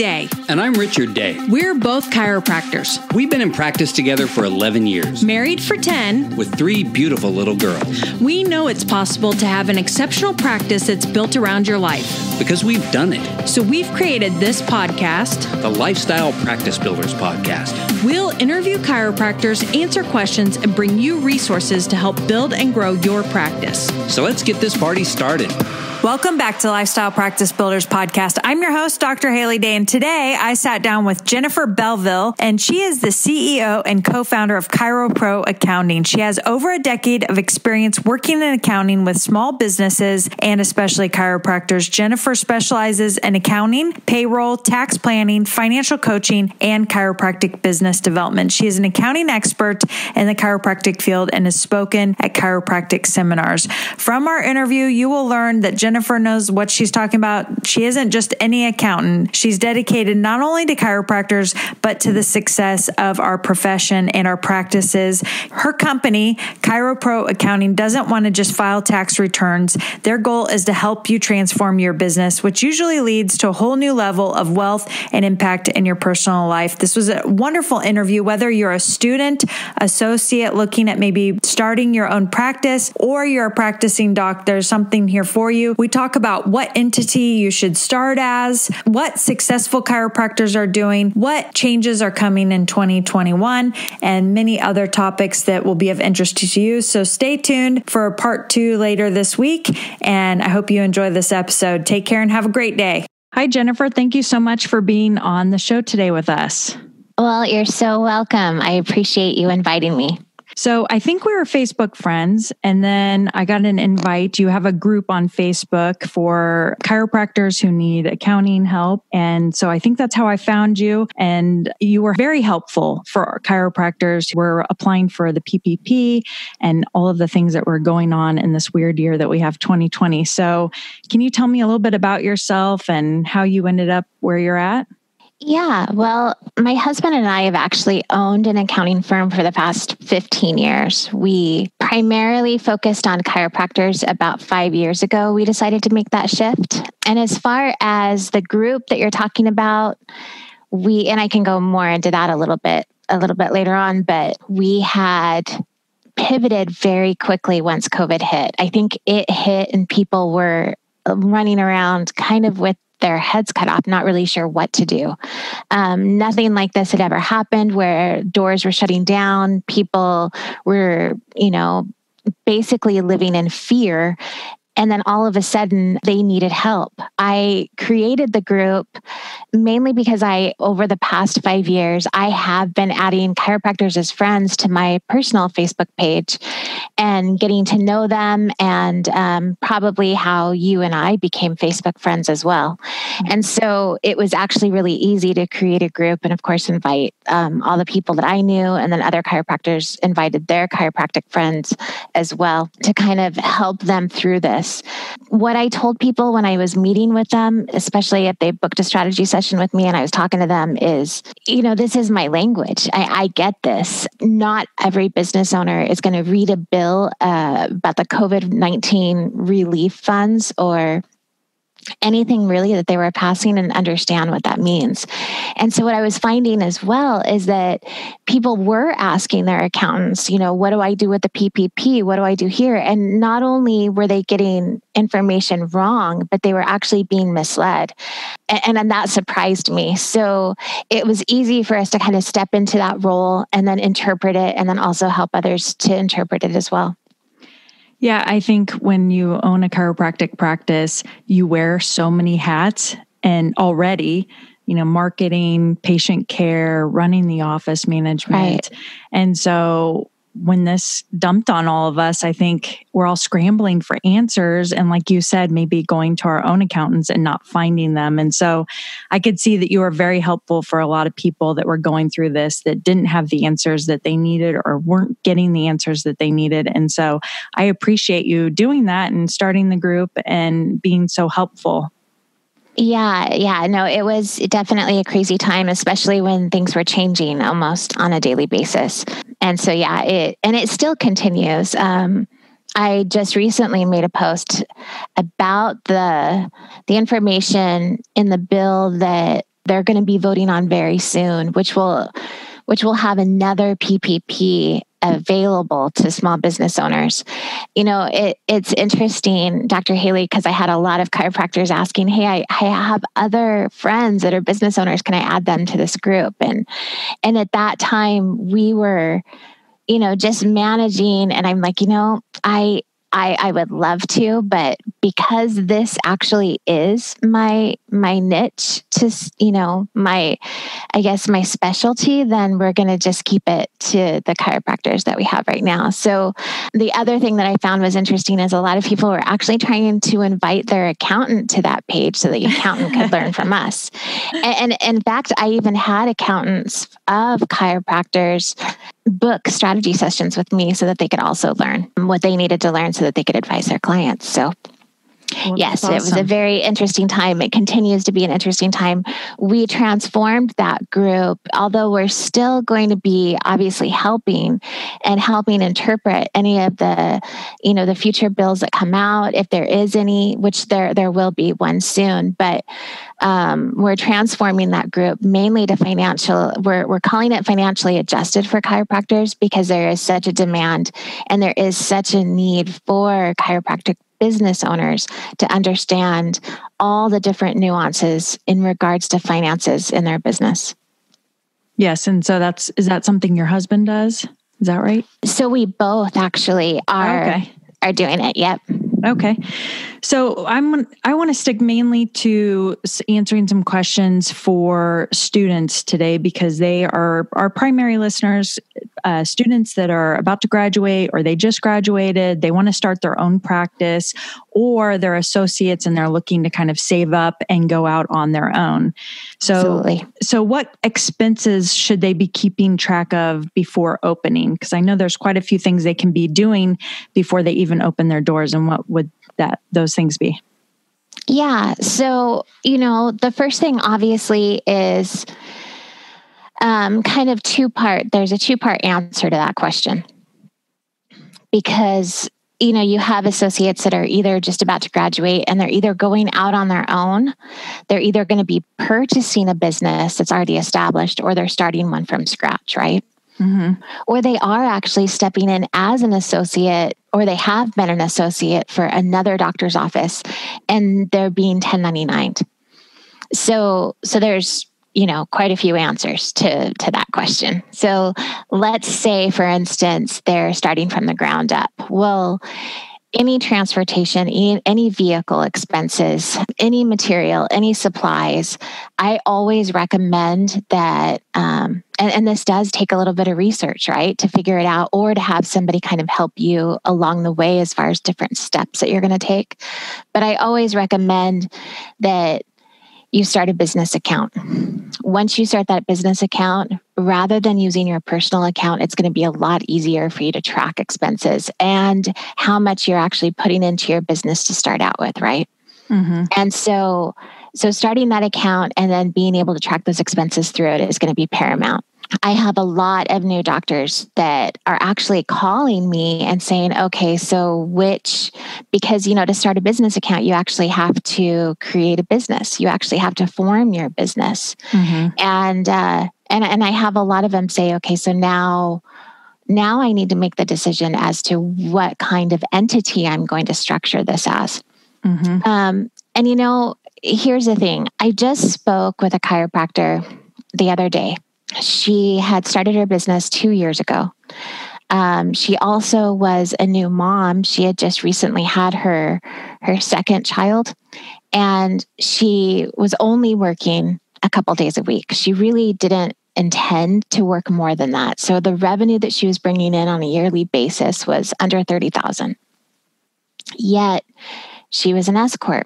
Day. And I'm Richard Day. We're both chiropractors. We've been in practice together for 11 years. Married for 10. With 3 beautiful little girls. We know it's possible to have an exceptional practice that's built around your life. Because we've done it. So we've created this podcast, the Lifestyle Practice Builders Podcast. We'll interview chiropractors, answer questions, and bring you resources to help build and grow your practice. So let's get this party started. Welcome back to Lifestyle Practice Builders Podcast. I'm your host, Dr. Haley Day, and today I sat down with Jennifer Belville, and she is the CEO and co-founder of Chiro Pro Accounting. She has over a decade of experience working in accounting with small businesses and especially chiropractors. Jennifer specializes in accounting, payroll, tax planning, financial coaching, and chiropractic business development. She is an accounting expert in the chiropractic field and has spoken at chiropractic seminars. From our interview, you will learn that Jennifer knows what she's talking about. She isn't just any accountant. She's dedicated not only to chiropractors, but to the success of our profession and our practices. Her company, Chiro Pro Accounting, doesn't want to just file tax returns. Their goal is to help you transform your business, which usually leads to a whole new level of wealth and impact in your personal life. This was a wonderful interview, whether you're a student, associate looking at maybe starting your own practice, or you're a practicing doc. There's something here for you. We talk about what entity you should start as, what successful chiropractors are doing, what changes are coming in 2021, and many other topics that will be of interest to you. So stay tuned for part 2 later this week, and I hope you enjoy this episode. Take care and have a great day. Hi, Jennifer. Thank you so much for being on the show today with us. Well, you're so welcome. I appreciate you inviting me. So I think we were Facebook friends, and then I got an invite. You have a group on Facebook for chiropractors who need accounting help. And so I think that's how I found you. And you were very helpful for chiropractors who were applying for the PPP and all of the things that were going on in this weird year that we have 2020. So can you tell me a little bit about yourself and how you ended up where you're at? Yeah, well, my husband and I have actually owned an accounting firm for the past 15 years. We primarily focused on chiropractors. About 5 years ago, we decided to make that shift. And as far as the group that you're talking about, and I can go more into that a little bit later on, but we had pivoted very quickly once COVID hit. I think it hit and people were running around kind of with their heads cut off, not really sure what to do. Nothing like this had ever happened where doors were shutting down. People were, basically living in fear. And then all of a sudden they needed help. I created the group mainly because over the past 5 years, I have been adding chiropractors as friends to my personal Facebook page and getting to know them, and probably how you and I became Facebook friends as well. And so it was actually really easy to create a group and of course invite all the people that I knew, and then other chiropractors invited their chiropractic friends as well to kind of help them through this. What I told people when I was meeting with them, especially if they booked a strategy session with me and I was talking to them, is, this is my language. I get this. Not every business owner is going to read a bill about the COVID-19 relief funds or anything really that they were passing and understand what that means. And so what I was finding as well is that people were asking their accountants, what do I do with the PPP? What do I do here? And not only were they getting information wrong, but they were actually being misled. And that surprised me. So it was easy for us to kind of step into that role and then interpret it, and then also help others to interpret it as well. Yeah, I think when you own a chiropractic practice, you wear so many hats, and already, marketing, patient care, running the office management. Right. And so when this dumped on all of us, I think we're all scrambling for answers. And like you said, maybe going to our own accountants and not finding them. And so I could see that you were very helpful for a lot of people that were going through this, that didn't have the answers that they needed or weren't getting the answers that they needed. And so I appreciate you doing that and starting the group and being so helpful. Yeah. No, it was definitely a crazy time, especially when things were changing almost on a daily basis. And so, it still continues. I just recently made a post about the information in the bill that they're going to be voting on very soon, which will have another PPP available to small business owners. It's interesting, Dr. Haley, because I had a lot of chiropractors asking, hey, I have other friends that are business owners. Can I add them to this group? And at that time we were, just managing, and I'm like, I would love to, but because this actually is my niche to, my specialty, then we're going to just keep it to the chiropractors that we have right now. So the other thing that I found was interesting is a lot of people were actually trying to invite their accountant to that page so the accountant could learn from us. And in fact, I even had accountants of chiropractors book strategy sessions with me so that they could also learn what they needed to learn so that they could advise their clients. So yes, awesome. It was a very interesting time. It continues to be an interesting time. We transformed that group, although we're still going to be obviously helping interpret any of the, the future bills that come out, if there is any, which there will be one soon. But we're transforming that group mainly to financial. We're calling it financially adjusted for chiropractors because there is such a demand and there is such a need for chiropractic business owners to understand all the different nuances in regards to finances in their business. Yes. And so is that something your husband does? Is that right? So we both actually are doing it. Yep. Okay. So I want to stick mainly to answering some questions for students today because they are our primary listeners, students that are about to graduate or they just graduated, they want to start their own practice, or they're associates and they're looking to kind of save up and go out on their own. Absolutely. So what expenses should they be keeping track of before opening? Because I know there's quite a few things they can be doing before they even open their doors, and what would those things be? Yeah. So, the first thing obviously is kind of two-part. There's a two-part answer to that question because, you have associates that are either just about to graduate and they're either going out on their own. They're either going to be purchasing a business that's already established or they're starting one from scratch, right? Mm-hmm. Or they are actually stepping in as an associate, or they have been an associate for another doctor's office and they're being 1099'd. So there's, quite a few answers to that question. So let's say, for instance, they're starting from the ground up. Well, any transportation, any vehicle expenses, any material, any supplies, I always recommend that, and this does take a little bit of research, right, to figure it out, or to have somebody kind of help you along the way as far as different steps that you're going to take. But I always recommend that you start a business account. Once you start that business account, rather than using your personal account, it's going to be a lot easier for you to track expenses and how much you're actually putting into your business to start out with, right? Mm-hmm. And so starting that account and then being able to track those expenses through it is going to be paramount. I have a lot of new doctors that are actually calling me and saying, okay, so because, to start a business account, you actually have to create a business. You actually have to form your business. Mm-hmm. And I have a lot of them say, okay, so now I need to make the decision as to what kind of entity I'm going to structure this as. Mm-hmm. And here's the thing. I just spoke with a chiropractor the other day. She had started her business 2 years ago. She also was a new mom. She had just recently had her second child, and she was only working a couple days a week. She really didn't intend to work more than that. So the revenue that she was bringing in on a yearly basis was under $30,000. Yet she was an S corp,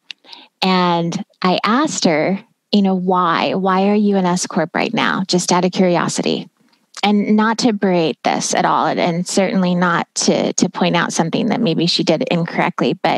and I asked her, why are you an S corp right now? Just out of curiosity, and not to berate this at all. And certainly not to point out something that maybe she did incorrectly, but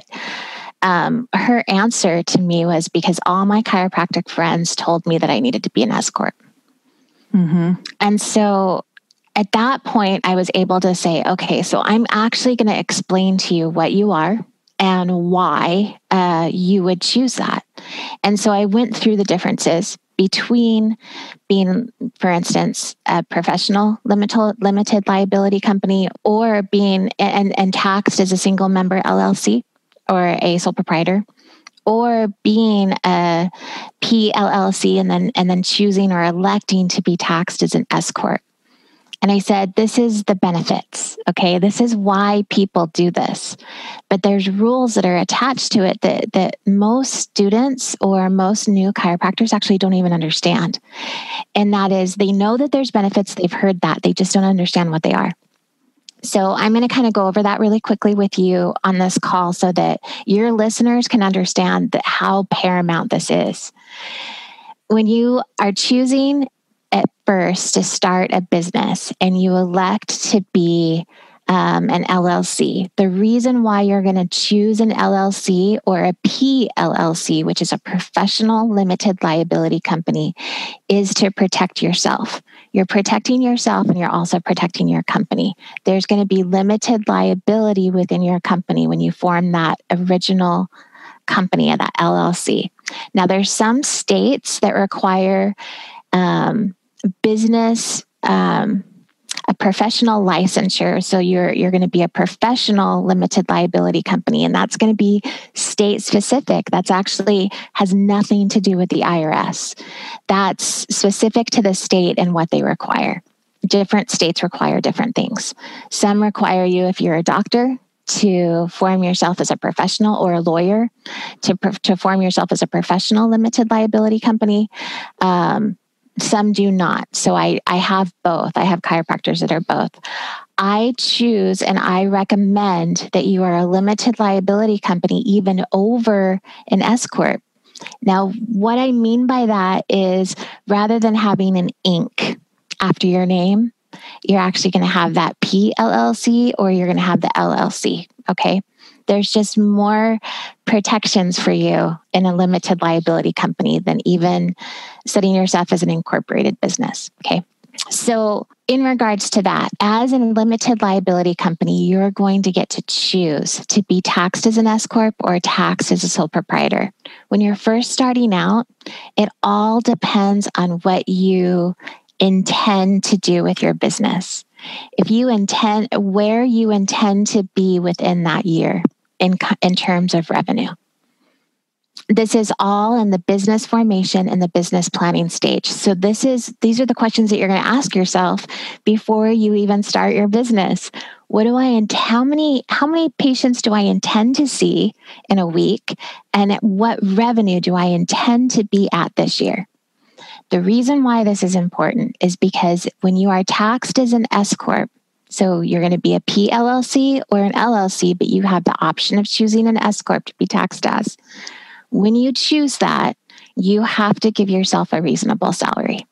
her answer to me was because all my chiropractic friends told me that I needed to be an S corp. Mm-hmm. And so at that point I was able to say, okay, so I'm actually going to explain to you what you are and why you would choose that. And so I went through the differences. between being, for instance, a professional limited liability company or being and taxed as a single member LLC or a sole proprietor, or being a PLLC and then choosing or electing to be taxed as an S corp. And I said, this is the benefits. Okay, this is why people do this. But there's rules that are attached to it that most students or most new chiropractors actually don't even understand. And that is, they know that there's benefits. They've heard that. They just don't understand what they are. So I'm going to kind of go over that really quickly with you on this call so that your listeners can understand that how paramount this is. When you are choosing at first to start a business and you elect to be an LLC, the reason why you're going to choose an LLC or a PLLC, which is a professional limited liability company, is to protect yourself. You're protecting yourself and you're also protecting your company. There's going to be limited liability within your company when you form that original company, that LLC. Now, there's some states that require business, a professional licensure. So you're going to be a professional limited liability company, and that's going to be state specific. That's actually has nothing to do with the IRS. That's specific to the state and what they require. Different states require different things. Some require you, if you're a doctor, to form yourself as a professional, or a lawyer to form yourself as a professional limited liability company. Some do not. So I have both. I have chiropractors that are both. I choose and I recommend that you are a limited liability company even over an S corp. Now, what I mean by that is rather than having an Inc. after your name, you're actually going to have that PLLC or you're going to have the LLC. Okay. There's just more protections for you in a limited liability company than even setting yourself as an incorporated business. Okay. So in regards to that, as a limited liability company, you're going to get to choose to be taxed as an S corp or taxed as a sole proprietor. When you're first starting out, it all depends on what you intend to do with your business. If you intend, where you intend to be within that year in terms of revenue. This is all in the business formation and the business planning stage. So these are the questions that you're going to ask yourself before you even start your business. How many patients do I intend to see in a week? And at what revenue do I intend to be at this year? The reason why this is important is because when you are taxed as an S corp, so you're going to be a PLLC or an LLC, but you have the option of choosing an S corp to be taxed as. When you choose that, you have to give yourself a reasonable salary.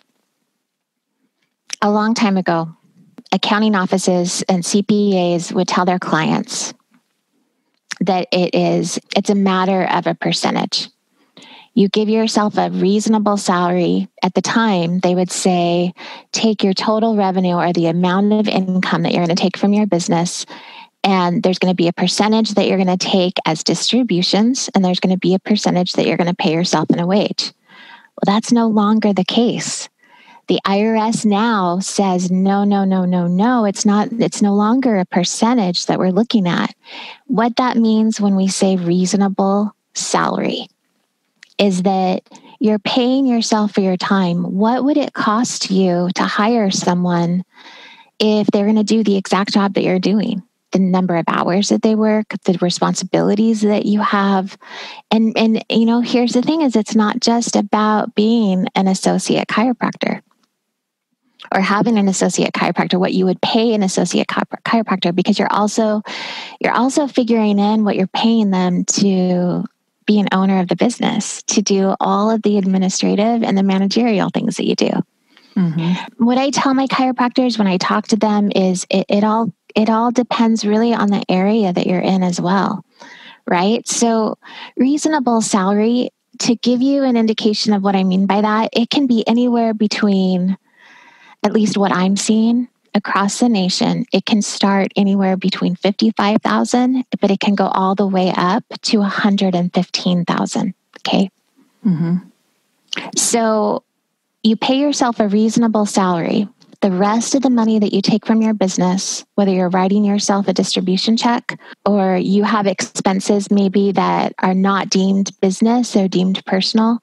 A long time ago, accounting offices and CPAs would tell their clients that it's a matter of a percentage. You give yourself a reasonable salary. At the time, they would say, take your total revenue or the amount of income that you're going to take from your business, and there's going to be a percentage that you're going to take as distributions, and there's going to be a percentage that you're going to pay yourself in a wage. Well, that's no longer the case. The IRS now says, no. It's no longer a percentage that we're looking at. What that means when we say reasonable salary is that you're paying yourself for your time. What would it cost you to hire someone if they're going to do the exact job that you're doing? The number of hours that they work, the responsibilities that you have. And here's the thing is it's not just about being an associate chiropractor or having an associate chiropractor, what you would pay an associate chiropractor, because you're also figuring in what you're paying them to be an owner of the business, to do all of the administrative and the managerial things that you do. Mm-hmm. What I tell my chiropractors when I talk to them is it all depends really on the area that you're in as well, right? So reasonable salary, to give you an indication of what I mean by that, it can be anywhere between, at least what I'm seeing across the nation, it can start anywhere between $55,000, but it can go all the way up to $115,000. Okay. Mm-hmm. So you pay yourself a reasonable salary. The rest of the money that you take from your business, whether you're writing yourself a distribution check or you have expenses maybe that are not deemed business, they're deemed personal,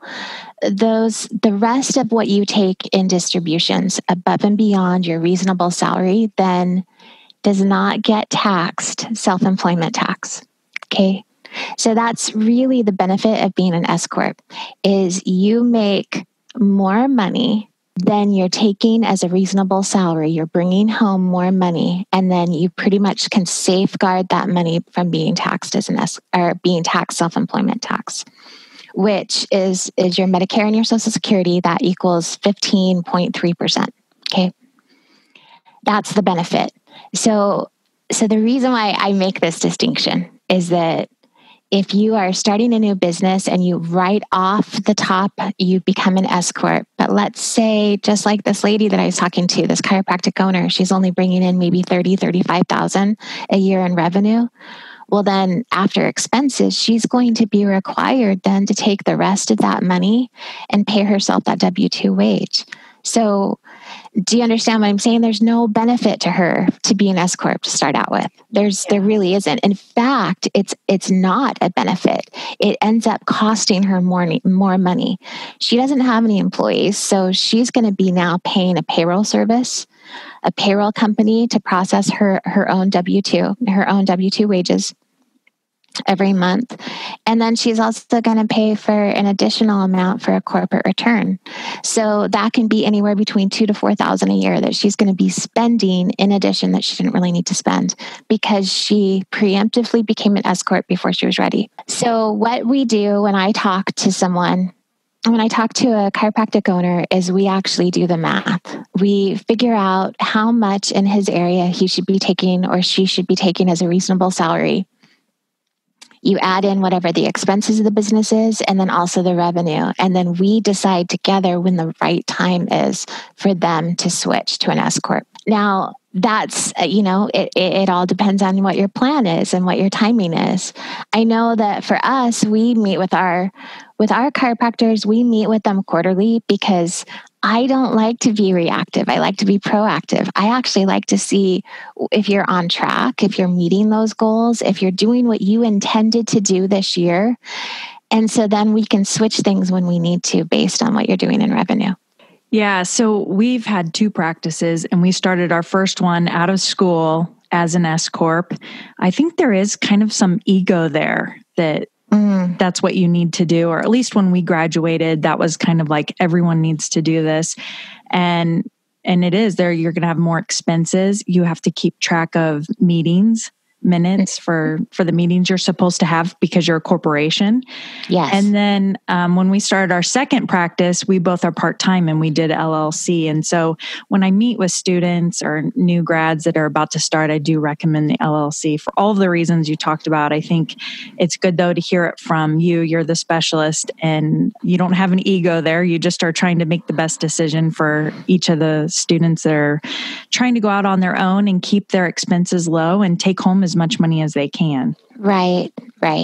the rest of what you take in distributions above and beyond your reasonable salary then does not get taxed self-employment tax. Okay. So that's really the benefit of being an S Corp is you make more money than you're taking as a reasonable salary. You're bringing home more money, and then you pretty much can safeguard that money from being taxed as being taxed self-employment tax, which is your Medicare and your Social Security. That equals 15.3%. Okay, that's the benefit. So the reason why I make this distinction is that if you are starting a new business and you right off the top, you become an S Corp. But let's say, just like this lady that I was talking to, this chiropractic owner, she's only bringing in maybe $35,000 a year in revenue. Well, then after expenses, she's going to be required then to take the rest of that money and pay herself that W-2 wage. So do you understand what I'm saying? There's no benefit to her to be an S Corp to start out with. There really isn't. In fact, it's not a benefit. It ends up costing her more money. She doesn't have any employees, so she's going to be now paying a payroll service, a payroll company to process her own W-2 wages every month. And then she's also going to pay for an additional amount for a corporate return. So that can be anywhere between $2,000 to $4,000 a year that she's going to be spending in addition that she didn't really need to spend because she preemptively became an S Corp before she was ready. So what we do when I talk to a chiropractic owner is we actually do the math. We figure out how much in his area he should be taking or she should be taking as a reasonable salary. You add in whatever the expenses of the business is and then also the revenue. And then we decide together when the right time is for them to switch to an S Corp. Now, that's, it all depends on what your plan is and what your timing is. I know that for us, we meet with our chiropractors, we meet with them quarterly because I don't like to be reactive. I like to be proactive. I actually like to see if you're on track, if you're meeting those goals, if you're doing what you intended to do this year. And so then we can switch things when we need to based on what you're doing in revenue. Yeah. So we've had 2 practices and we started our first one out of school as an S Corp. I think there is kind of some ego there that that's what you need to do. Or at least when we graduated, that was kind of like everyone needs to do this. And it is there. You're going to have more expenses. You have to keep track of minutes for the meetings you're supposed to have because you're a corporation. Yes. And then when we started our second practice, we both are part-time and we did LLC. And so when I meet with students or new grads that are about to start, I do recommend the LLC for all of the reasons you talked about. I think it's good though to hear it from you. You're the specialist and you don't have an ego there. You just are trying to make the best decision for each of the students that are trying to go out on their own and keep their expenses low and take home as much money as they can. Right.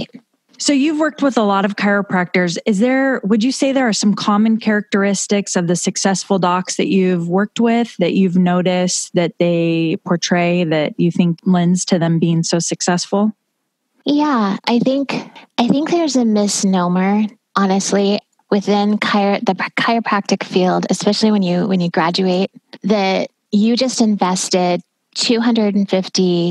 So you've worked with a lot of chiropractors. Would you say there are some common characteristics of the successful docs that you've worked with that you've noticed that they portray that you think lends to them being so successful? Yeah, I think there's a misnomer, honestly, within the chiropractic field, especially when you graduate, that you just invested $250,000,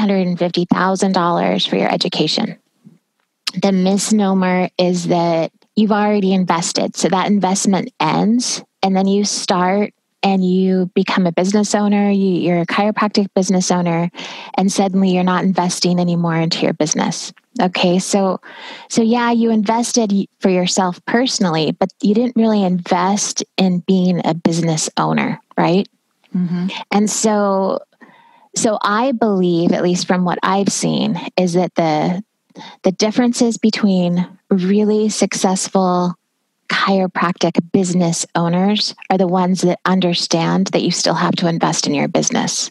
$350,000 for your education. The misnomer is that you've already invested. So that investment ends and then you start and you become a business owner, you're a chiropractic business owner, and suddenly you're not investing anymore into your business. Okay, so yeah, you invested for yourself personally, but you didn't really invest in being a business owner, right? Mm-hmm. And so I believe, at least from what I've seen, is that the differences between really successful chiropractic business owners are the ones that understand that you still have to invest in your business.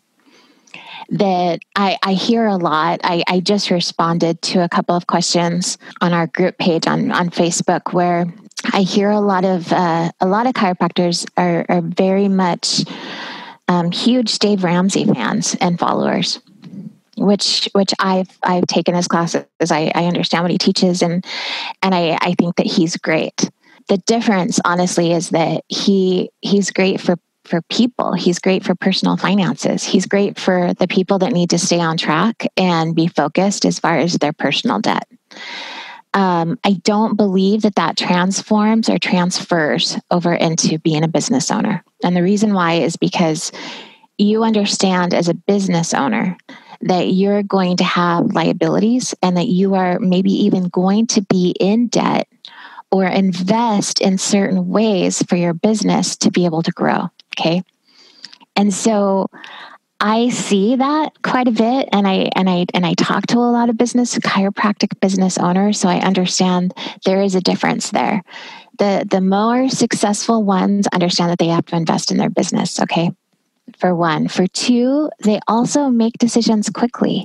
That I hear a lot. I just responded to a couple of questions on our group page on Facebook where I hear a lot of chiropractors are very much huge Dave Ramsey fans and followers, which I've taken his classes. I understand what he teaches, and I think that he's great. The difference, honestly, is that he's great for people. He's great for personal finances. He's great for the people that need to stay on track and be focused as far as their personal debt. I don't believe that transforms or transfers over into being a business owner. And the reason why is because you understand as a business owner that you're going to have liabilities and that you are maybe even going to be in debt or invest in certain ways for your business to be able to grow. Okay. And so I see that quite a bit, and I talk to a lot of chiropractic business owners, so I understand there is a difference there. The more successful ones understand that they have to invest in their business, okay? For one. For two, they also make decisions quickly.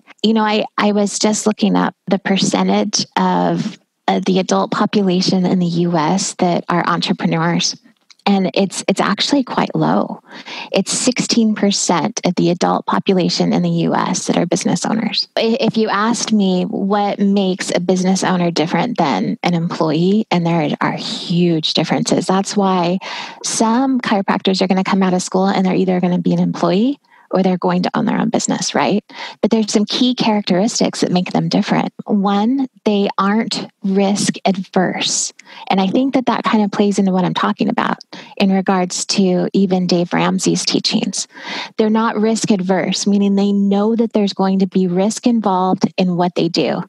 I was just looking up the percentage of the adult population in the US that are entrepreneurs. And it's actually quite low. It's 16% of the adult population in the US that are business owners. If you asked me what makes a business owner different than an employee, and there are huge differences. That's why some chiropractors are going to come out of school and they're either going to be an employee or they're going to own their own business, right? But there's some key characteristics that make them different. One, they aren't risk adverse. And I think that kind of plays into what I'm talking about in regards to even Dave Ramsey's teachings. They're not risk adverse, meaning they know that there's going to be risk involved in what they do.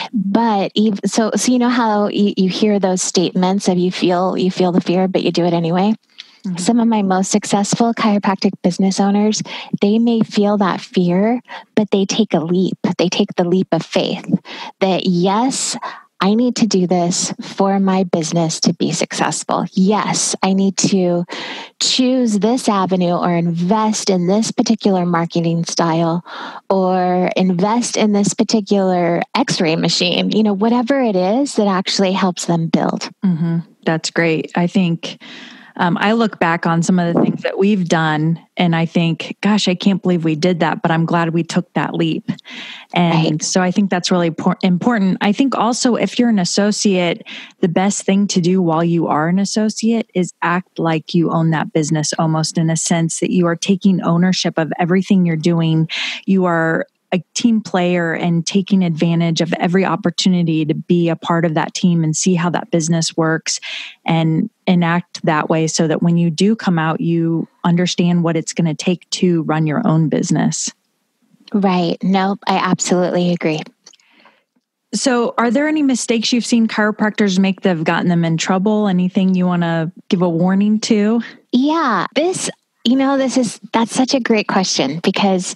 But so you know how you hear those statements of you feel the fear, but you do it anyway? Mm-hmm. Some of my most successful chiropractic business owners, they may feel that fear, but they take a leap. They take the leap of faith that, yes, I need to do this for my business to be successful. Yes, I need to choose this avenue or invest in this particular marketing style or invest in this particular x-ray machine, whatever it is that actually helps them build. Mm-hmm. That's great. I think I look back on some of the things that we've done and I think, gosh, I can't believe we did that, but I'm glad we took that leap. And right. So I think that's really important. I think also if you're an associate, the best thing to do while you are an associate is act like you own that business, almost in a sense that you are taking ownership of everything you're doing. You are a team player and taking advantage of every opportunity to be a part of that team and see how that business works and enact that way so that when you do come out, you understand what it's going to take to run your own business. Right. Nope. I absolutely agree. So are there any mistakes you've seen chiropractors make that have gotten them in trouble? Anything you want to give a warning to? Yeah, that's such a great question because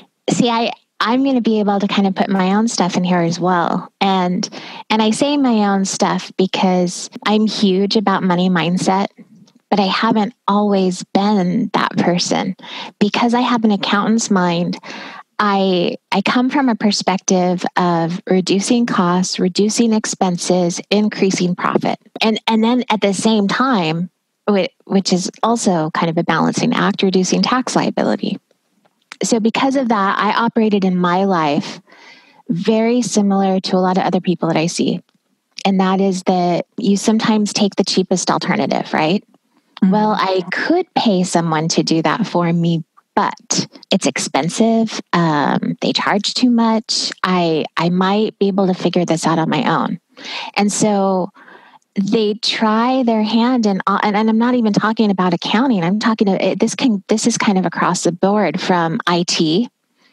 I'm going to be able to kind of put my own stuff in here as well. And I say my own stuff because I'm huge about money mindset, but I haven't always been that person. Because I have an accountant's mind, I come from a perspective of reducing costs, reducing expenses, increasing profit. And then at the same time, which is also kind of a balancing act, reducing tax liability. So because of that, I operated in my life very similar to a lot of other people that I see. And that is that you sometimes take the cheapest alternative, right? Mm-hmm. Well, I could pay someone to do that for me, but it's expensive. They charge too much. I might be able to figure this out on my own. And so they try their hand and I'm not even talking about accounting. I'm talking this is kind of across the board from IT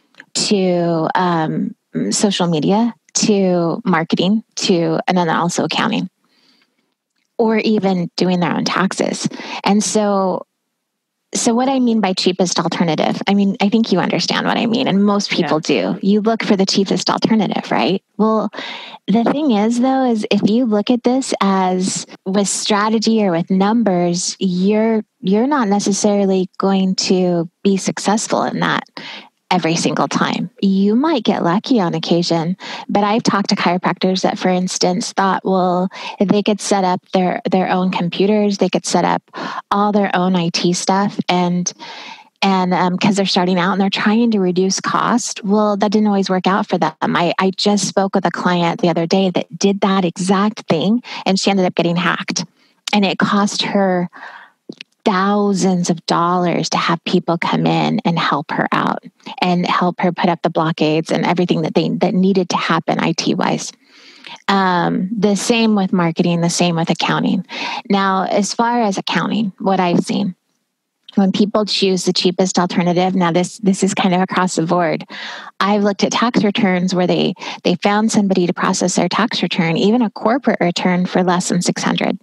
to social media to marketing and then also accounting or even doing their own taxes. And so what I mean by cheapest alternative, I think you understand what I mean. And most people do. You look for the cheapest alternative, right? Well, the thing is though, is if you look at this as with strategy or with numbers, you're not necessarily going to be successful in that. every single time. You might get lucky on occasion, but I've talked to chiropractors that, for instance, thought, well, if they could set up their own computers, they could set up all their own IT stuff, and because they're starting out and they're trying to reduce cost. Well, that didn't always work out for them. I just spoke with a client the other day that did that exact thing, and she ended up getting hacked, and it cost her thousands of dollars to have people come in and help her out and help her put up the blockades and everything that needed to happen IT wise. The same with marketing, the same with accounting. Now, as far as accounting, what I've seen, when people choose the cheapest alternative, now this is kind of across the board. I've looked at tax returns where they found somebody to process their tax return, even a corporate return, for less than $600.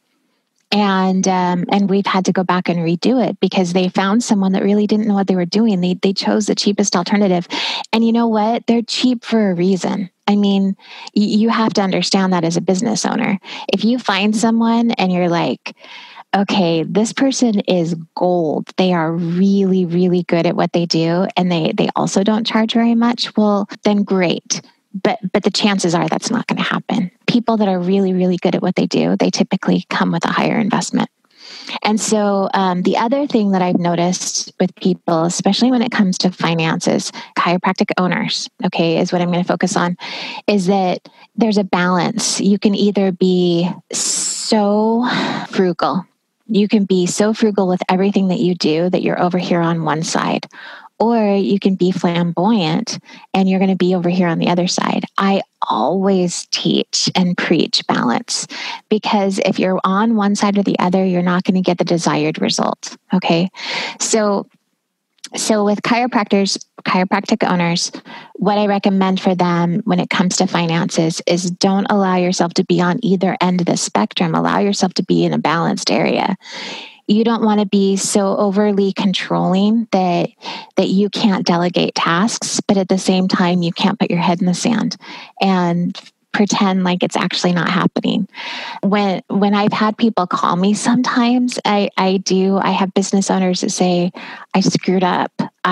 And we've had to go back and redo it because they found someone that really didn't know what they were doing. They chose the cheapest alternative. And you know what? They're cheap for a reason. I mean, you have to understand that as a business owner. If you find someone and you're like, okay, this person is gold, they are really, really good at what they do, and they also don't charge very much, well, then great. But the chances are that's not going to happen. People that are really, really good at what they do, they typically come with a higher investment. And so the other thing that I've noticed with people, especially when it comes to finances, chiropractic owners, okay, is what I'm going to focus on, is that there's a balance. You can either be so frugal. You can be so frugal with everything that you do that you're over here on one side. Or you can be flamboyant and you're going to be over here on the other side. I always teach and preach balance, because if you're on one side or the other, you're not going to get the desired result. Okay. So with chiropractic owners, what I recommend for them when it comes to finances is don't allow yourself to be on either end of the spectrum. Allow yourself to be in a balanced area. You don't want to be so overly controlling that you can't delegate tasks, but at the same time, you can't put your head in the sand and pretend like it's actually not happening. When I've had people call me, sometimes I have business owners that say, I screwed up.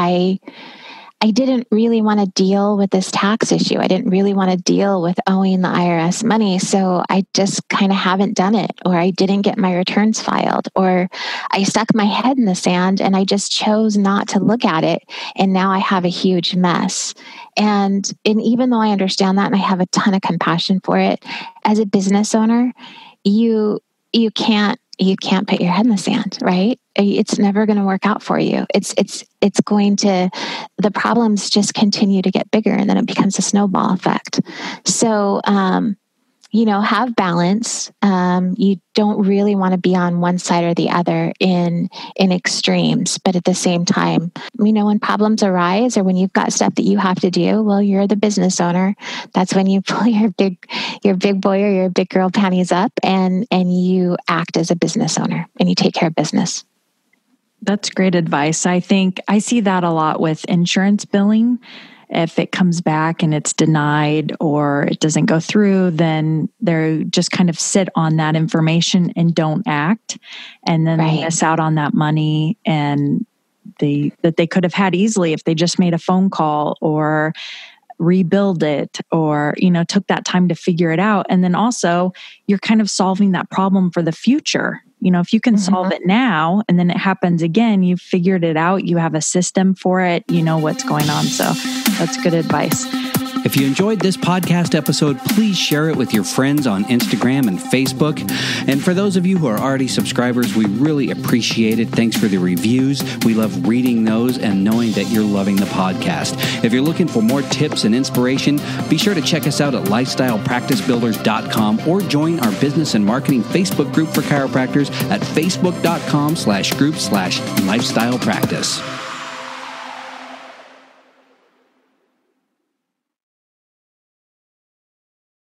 I didn't really want to deal with this tax issue. I didn't really want to deal with owing the IRS money. So I just kind of haven't done it, or I didn't get my returns filed, or I stuck my head in the sand and I just chose not to look at it. And now I have a huge mess. And even though I understand that and I have a ton of compassion for it, as a business owner, you can't put your head in the sand, right? It's never going to work out for you. It's going to, the problems just continue to get bigger, and then it becomes a snowball effect. So, have balance. You don't really want to be on one side or the other in extremes, but at the same time, when problems arise or when you've got stuff that you have to do, well, you're the business owner. That's when you pull your big boy or your big girl panties up and you act as a business owner and you take care of business. That's great advice. I think I see that a lot with insurance billing. If it comes back and it's denied or it doesn't go through, then they just kind of sit on that information and don't act. And then they miss out on that money and that they could have had easily if they just made a phone call or rebuild it or, took that time to figure it out. And then also you're kind of solving that problem for the future. If you can solve it now and then it happens again, you've figured it out, you have a system for it, you know what's going on. So that's good advice. If you enjoyed this podcast episode, please share it with your friends on Instagram and Facebook. And for those of you who are already subscribers, we really appreciate it. Thanks for the reviews. We love reading those and knowing that you're loving the podcast. If you're looking for more tips and inspiration, be sure to check us out at lifestylepracticebuilders.com or join our business and marketing Facebook group for chiropractors at facebook.com/group/lifestylepractice.